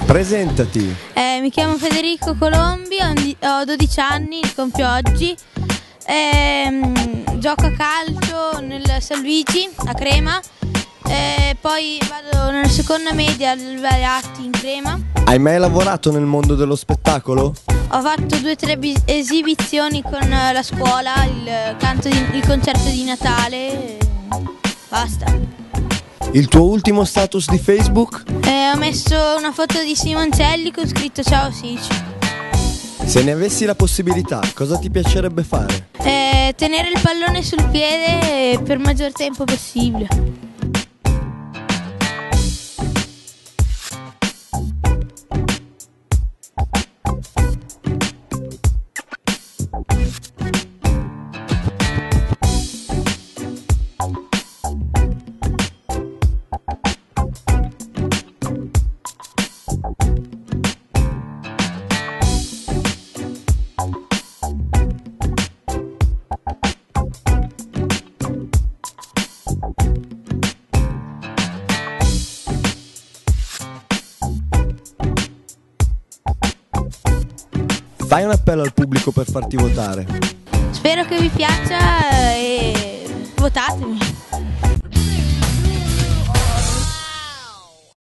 Presentati. Mi chiamo Federico Colombi, ho 12 anni, compio oggi. Gioco a calcio nel San Luigi a Crema. Poi vado nella seconda media al Valiati in Crema. Hai mai lavorato nel mondo dello spettacolo? Ho fatto 2 o 3 esibizioni con la scuola, il concerto di Natale. Basta. Il tuo ultimo status di Facebook? Ho messo una foto di Simoncelli con scritto ciao Sici. Se ne avessi la possibilità, cosa ti piacerebbe fare? Tenere il pallone sul piede per maggior tempo possibile. Fai un appello al pubblico per farti votare. Spero che vi piaccia e votatemi.